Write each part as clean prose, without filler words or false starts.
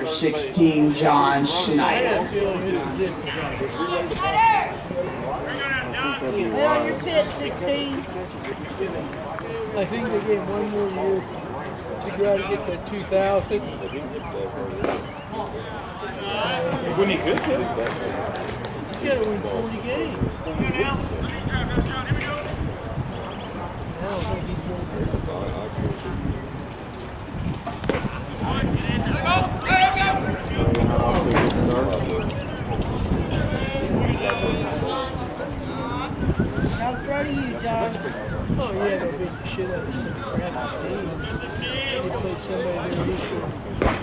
number 16, John Schneider. Hey, on your pit, 16. I think they gave one more year to try to get that 2,000. When he could, He's got to win 40 games. I don't think he's going to do it. I'm proud of you, John. Oh yeah, they beat the shit out of some crappy team. They play somebody there this year.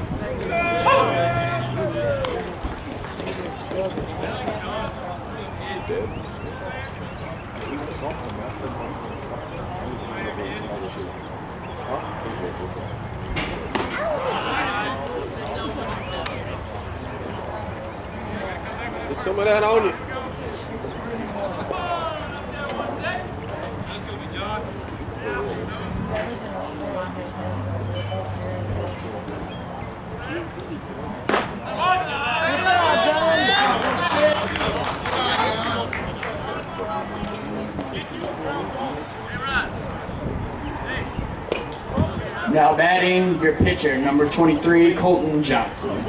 Get some of that on you. Now batting, your pitcher, number 23, Colton Johnson.